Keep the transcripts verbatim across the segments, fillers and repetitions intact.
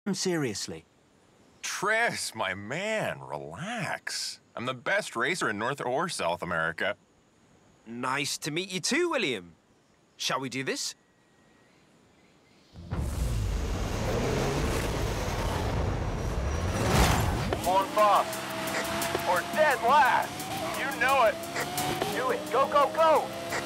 seriously. Tris, my man, relax. I'm the best racer in North or South America. Nice to meet you too, William. Shall we do this? On fast. Or dead last. You know it. Do it. Go, go, go.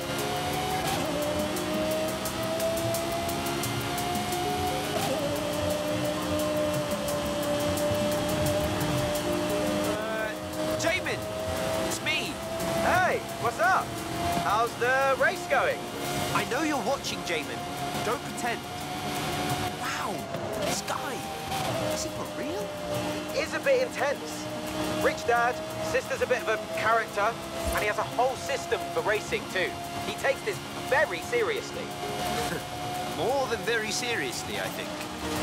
Jamin, it's me. Hey, what's up? How's the race going? I know you're watching, Jamin. Don't pretend. Wow, this guy. Is he for real? He is a bit intense. Rich dad, sister's a bit of a character, and he has a whole system for racing too. He takes this very seriously. More than very seriously, I think.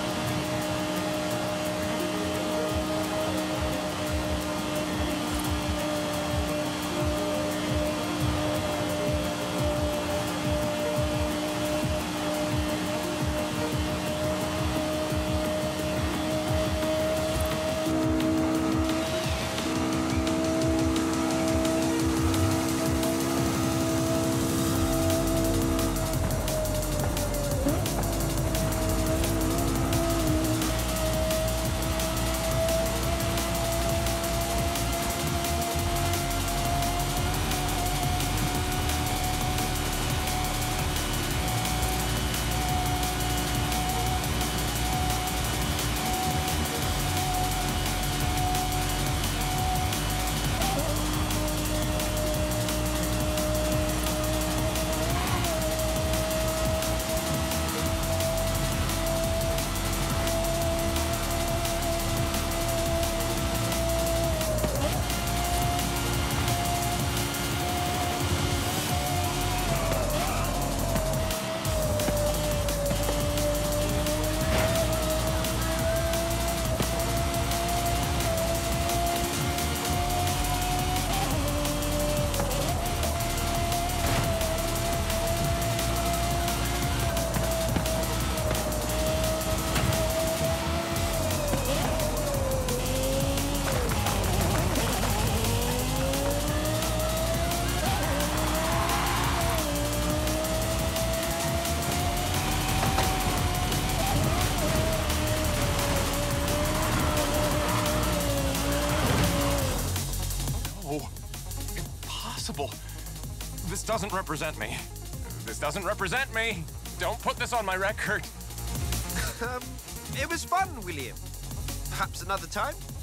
Impossible. This doesn't represent me. This doesn't represent me. Don't put this on my record. um, it was fun, William. Perhaps another time?